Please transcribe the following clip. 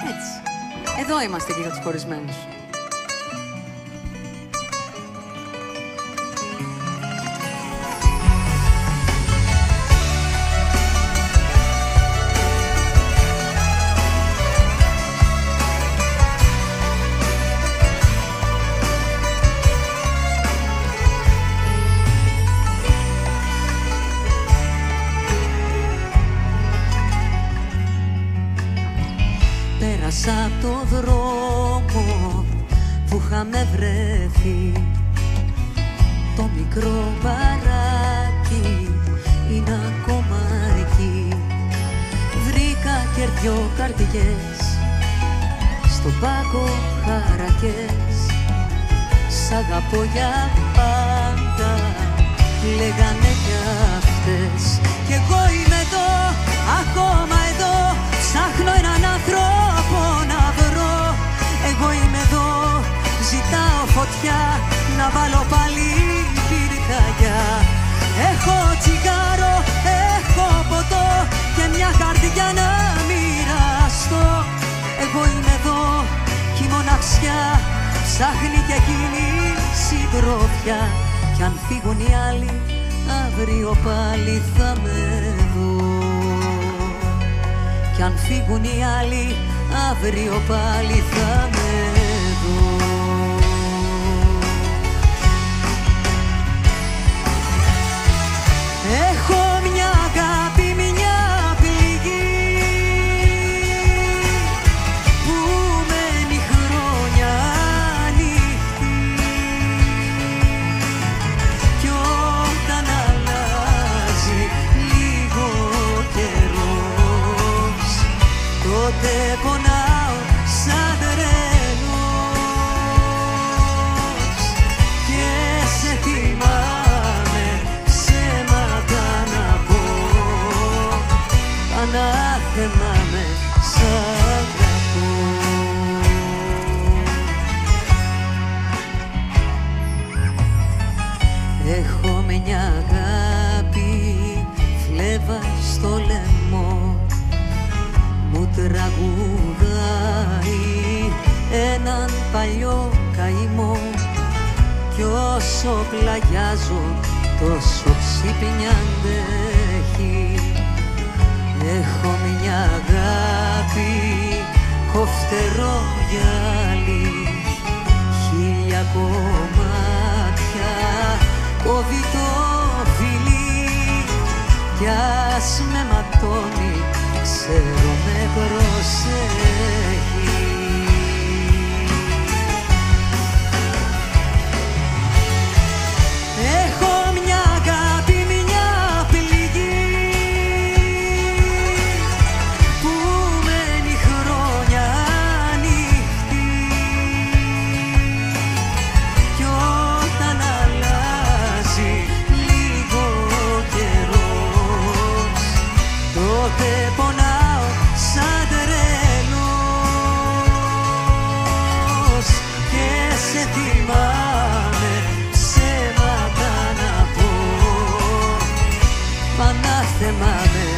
Έτσι. Εδώ είμαστε και για τους χωρισμένους. Πέρασα το δρόμο που είχαμε βρεθεί. Το μικρό μπαράκι είναι ακόμα εκεί. Βρήκα και δυο καρδιές στον πάγκο χαρακές. Σ' αγαπώ για πάντα, λέγανε κι αυτές. Κι εγώ είμαι εδώ, ακόμα εδώ. Ψάχνω έναν άνθρωπο να βρω. Εγώ είμαι εδώ, ζητάω φωτιά να βάλω πάλι πυρκαγιά. Έχω τσιγάρο, έχω ποτό και μια καρδιά να μοιραστώ. Εγώ είμαι εδώ κι η μοναξιά ψάχνει και εκείνη συντροφιά. Κι αν φύγουν οι άλλοι αύριο πάλι θα με δω. Κι αν φύγουν οι άλλοι, αύριο πάλι θα με δω. Έχω μια αγάπη, μια πληγή που μένει χρόνια ανοιχτή. Κι όταν αλλάζει λίγο καιρός, τότε πονάω σαν τρελός. Και σε θυμάμαι, ψέματα να πω, ανάθεμα με σ' αγαπώ. Έχω μια αγάπη, φλέβα στο λαιμό, μου τραγουδάει έναν παλιό καημό. Κι όσο πλαγιάζω τόσο ξύπνια αντέχει. Έχω μια αγάπη, κοφτερό γυαλί, 1000 κομμάτια κόβει το φιλί. Κι ας με ματώνει, ξέρω με προσέχει. Έχω μια αγάπη, μια πληγή που μένει χρόνια ανοιχτή. Κι όταν αλλάζει λίγο καιρός, τότε πονάω σαν τρελός. Και σε θυμάμαι, ψέματα να πω, ανάθεμα με